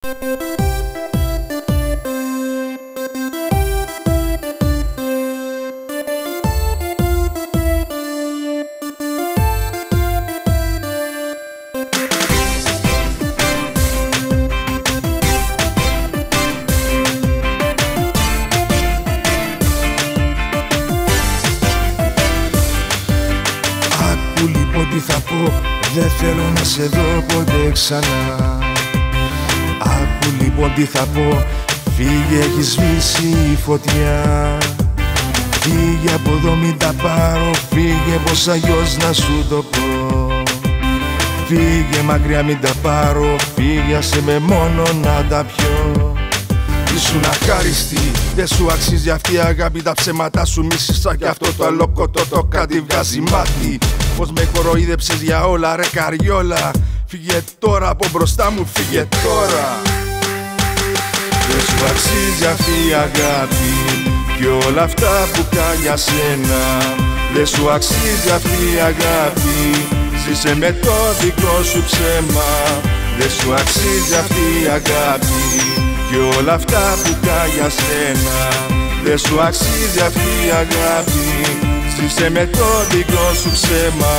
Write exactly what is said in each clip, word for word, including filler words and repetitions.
Τι θα πω, δεν θέλω να σε δω ποτέ ξανά. Άκου λοιπόν τι θα πω, φύγε, έχει σβήσει η φωτιά. Φύγε από εδώ, μην τα πάρω, φύγε, πως αλλιώς να σου το πω. Φύγε μακριά, μην τα πάρω, φύγε, άσε με μόνο να τα πιω. Ήσουν αχάριστη, δεν σου αξίζει αυτή η αγάπη. Τα ψέματα σου μίσησα κι αυτό το αλόκοτο το κάτι βγάζει μάτι. Πως με κοροϊδέψες για όλα ρε καριόλα. Φύγε τώρα από μπροστά μου, φύγε τώρα. Δεν σου αξίζει αυτή η αγάπη κι όλα αυτά που κάνει για σένα. Δεν σου αξίζει αυτή η αγάπη, ζήσε με το δικό σου ψέμα. Δεν σου αξίζει αυτή η αγάπη κι όλα αυτά που κάνει για σένα. Δεν σου αξίζει αυτή η αγάπη, ζήσε με το δικό σου ψέμα.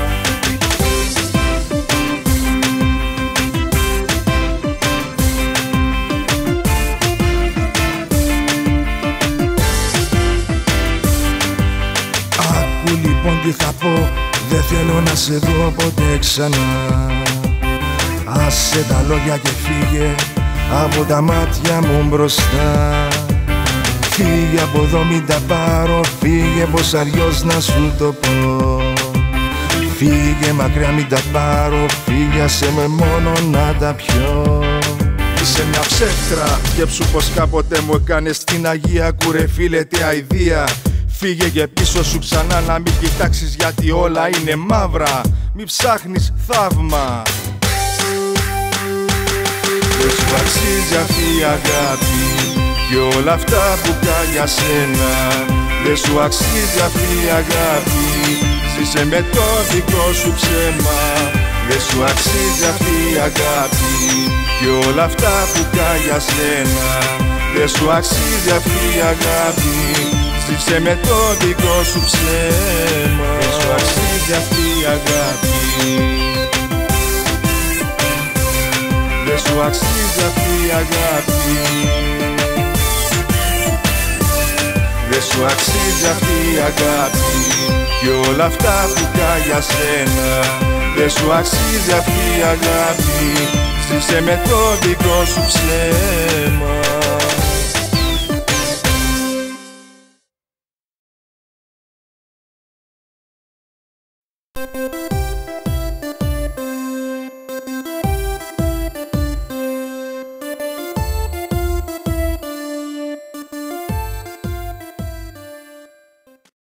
Άκου λοιπόν τι θα πω, δεν θέλω να σε δω ποτέ ξανά. Άσε τα λόγια και φύγε από τα μάτια μου μπροστά. Φύγε από εδώ, μην τα πάρω, φύγε, πως αλλιώς να σου το πω. Φύγε μακριά, μην τα πάρω, φύγε, άσε με μόνο να τα πιω. Είσαι μια ψεύτρα, σκέψου πως κάποτε μου έκανες την Αγία. Κουρε φίλε, τι αηδία. Φύγε και πίσω σου ξανά, να μην κοιτάξεις γιατί όλα είναι μαύρα. Μη ψάχνεις θαύμα. Δεν σου αξίζει αυτή η αγάπη κι όλα αυτά που κάνει για σένα. Δεν σου αξίζει αυτή η αγάπη, ζήσε με το δικό σου ψέμα. Δεν σου αξίζει αυτή η αγάπη κι όλα αυτά που κάνει για σένα. Δεν σου αξίζει αυτή η αγάπη, ζήσε με το δικό σου ψέμα. Δεν σου αξίζει αυτή η αγάπη, δεν σου αξίζει αυτή η αγάπη. Δεν σου αξίζει αυτή η αγάπη κι όλα αυτά που κάνει για σένα. Δεν σου αξίζει αυτή η αγάπη, ζήσε με το δικό σου ψέμα.